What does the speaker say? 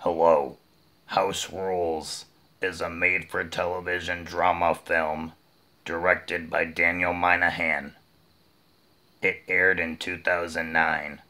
Hello. House Rules is a made-for-television drama film directed by Daniel Minahan. It aired in 2009.